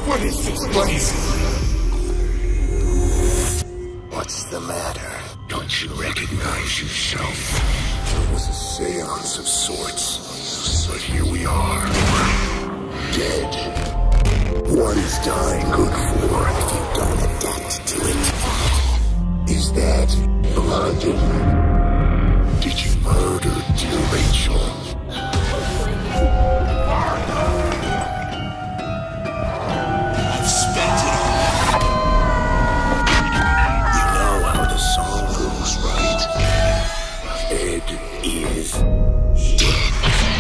What is this place? What's the matter? Don't you recognize yourself? There was a seance of sorts, but here we are. Dead. What is dying good for if you don't adapt to it? Is that blinding? Did you murder dear Rachel? I've spent it all. You know how the song goes, right? Ed is dead.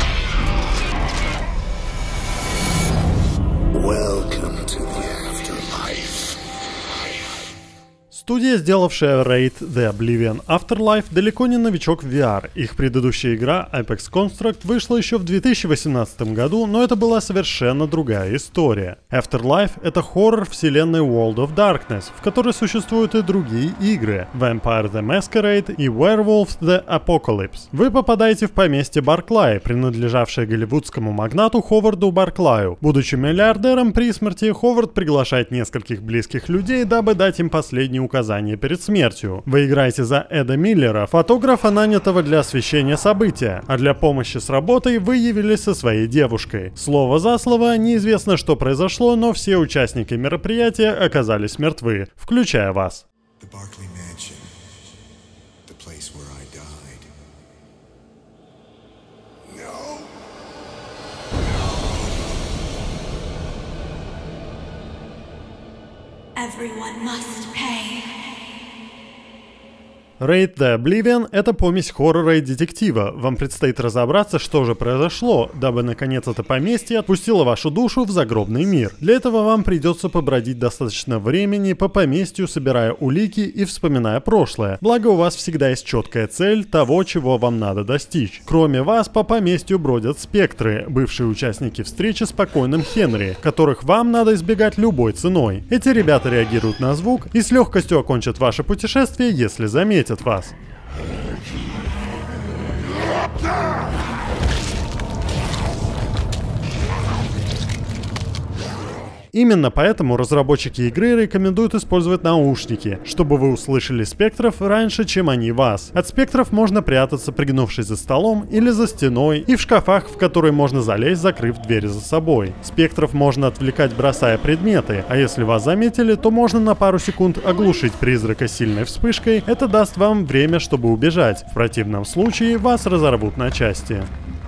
Welcome to the afterlife. Студия, сделавшая Raid The Oblivion Afterlife, далеко не новичок в VR. Их предыдущая игра Apex Construct вышла еще в 2018 году, но это была совершенно другая история. Afterlife — это хоррор вселенной World of Darkness, в которой существуют и другие игры — Vampire the Masquerade и Werewolf the Apocalypse. Вы попадаете в поместье Барклай, принадлежавшее голливудскому магнату Ховарду Барклаю. Будучи миллиардером при смерти, Ховард приглашает нескольких близких людей, дабы дать им последние указания перед смертью. Вы играете за Эда Миллера, фотографа, нанятого для освещения события, а для помощи с работой вы явились со своей девушкой. Слово за слово, неизвестно, что произошло, но все участники мероприятия оказались мертвы, включая вас. The Barclay Mansion. The place where I died. No. Everyone must pay. Raid The Oblivion — это помесь хоррора и детектива. Вам предстоит разобраться, что же произошло, дабы наконец это поместье отпустило вашу душу в загробный мир. Для этого вам придется побродить достаточно времени по поместью, собирая улики и вспоминая прошлое. Благо у вас всегда есть четкая цель того, чего вам надо достичь. Кроме вас, по поместью бродят спектры, бывшие участники встречи с покойным Хенри, которых вам надо избегать любой ценой. Эти ребята реагируют на звук и с легкостью окончат ваше путешествие, если заметят вас. Именно поэтому разработчики игры рекомендуют использовать наушники, чтобы вы услышали спектров раньше, чем они вас. От спектров можно прятаться, пригнувшись за столом или за стеной, и в шкафах, в которые можно залезть, закрыв двери за собой. Спектров можно отвлекать, бросая предметы, а если вас заметили, то можно на пару секунд оглушить призрака сильной вспышкой. Это даст вам время, чтобы убежать. В противном случае вас разорвут на части.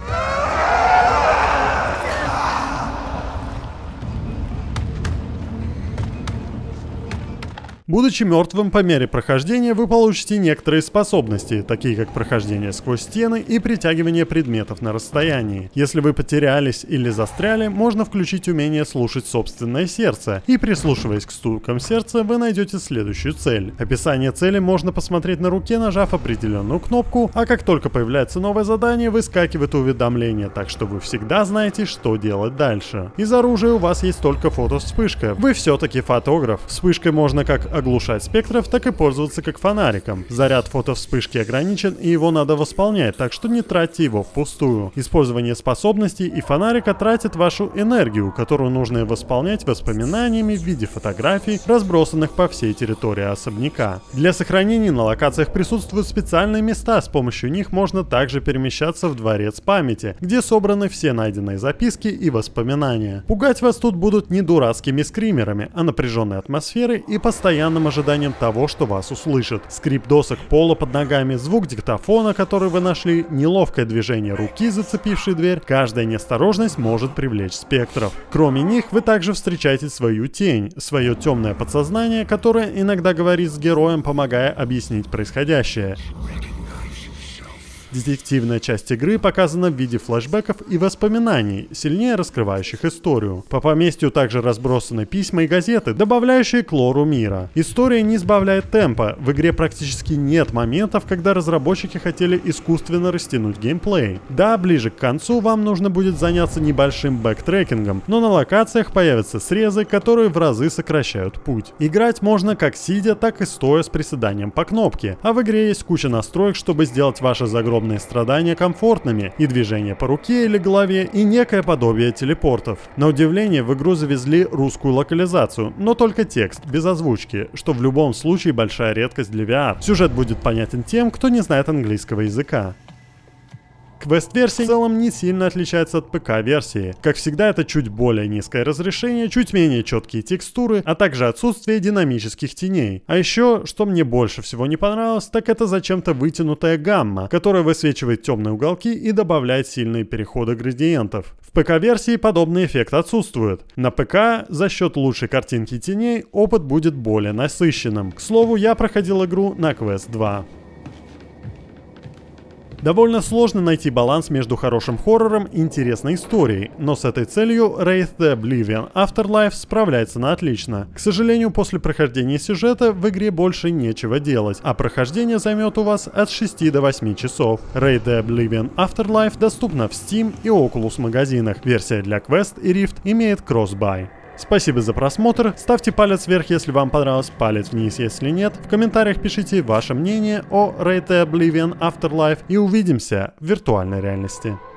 Будучи мертвым, по мере прохождения вы получите некоторые способности, такие как прохождение сквозь стены и притягивание предметов на расстоянии. Если вы потерялись или застряли, можно включить умение слушать собственное сердце, и прислушиваясь к стукам сердца, вы найдете следующую цель. Описание цели можно посмотреть на руке, нажав определенную кнопку, а как только появляется новое задание, выскакивает уведомление, так что вы всегда знаете, что делать дальше. Из оружия у вас есть только фото-вспышка. Вы все-таки фотограф. Вспышкой можно как оглушать спектров, так и пользоваться как фонариком. Заряд фотовспышки ограничен, и его надо восполнять, так что не тратьте его впустую. Использование способностей и фонарика тратит вашу энергию, которую нужно восполнять воспоминаниями в виде фотографий, разбросанных по всей территории особняка. Для сохранения на локациях присутствуют специальные места, с помощью них можно также перемещаться в дворец памяти, где собраны все найденные записки и воспоминания. Пугать вас тут будут не дурацкими скримерами, а напряженной атмосферой и постоянным ожиданием того, что вас услышат. Скрип досок пола под ногами, звук диктофона, который вы нашли, неловкое движение руки, зацепившей дверь, каждая неосторожность может привлечь спектров. Кроме них, вы также встречаете свою тень, свое темное подсознание, которое иногда говорит с героем, помогая объяснить происходящее. Детективная часть игры показана в виде флешбеков и воспоминаний, сильнее раскрывающих историю. По поместью также разбросаны письма и газеты, добавляющие к лору мира. История не сбавляет темпа, в игре практически нет моментов, когда разработчики хотели искусственно растянуть геймплей. Да, ближе к концу вам нужно будет заняться небольшим бэктрекингом, но на локациях появятся срезы, которые в разы сокращают путь. Играть можно как сидя, так и стоя с приседанием по кнопке, а в игре есть куча настроек, чтобы сделать ваше загробное подобные страдания комфортными, и движение по руке или голове, и некое подобие телепортов. На удивление в игру завезли русскую локализацию, но только текст, без озвучки, что в любом случае большая редкость для VR. Сюжет будет понятен тем, кто не знает английского языка. Квест-версия в целом не сильно отличается от ПК-версии. Как всегда, это чуть более низкое разрешение, чуть менее четкие текстуры, а также отсутствие динамических теней. А еще, что мне больше всего не понравилось, так это зачем-то вытянутая гамма, которая высвечивает темные уголки и добавляет сильные переходы градиентов. В ПК-версии подобный эффект отсутствует. На ПК за счет лучшей картинки теней опыт будет более насыщенным. К слову, я проходил игру на Quest 2. Довольно сложно найти баланс между хорошим хоррором и интересной историей, но с этой целью Wraith the Oblivion Afterlife справляется на отлично. К сожалению, после прохождения сюжета в игре больше нечего делать, а прохождение займет у вас от 6 до 8 часов. Wraith the Oblivion Afterlife доступна в Steam и Oculus магазинах. Версия для Quest и Rift имеет кросс-бай. Спасибо за просмотр, ставьте палец вверх, если вам понравилось, палец вниз, если нет. В комментариях пишите ваше мнение о Wraith the Oblivion Afterlife и увидимся в виртуальной реальности.